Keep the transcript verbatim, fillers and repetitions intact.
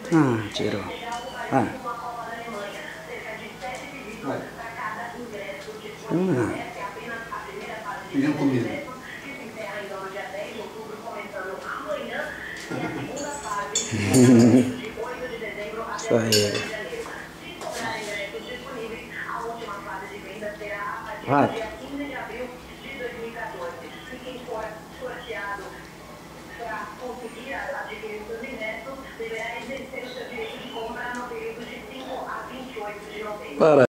Ah, tirou. Ah. Vai. Hum. Pedindo comida. Isso aí. Vai. Para.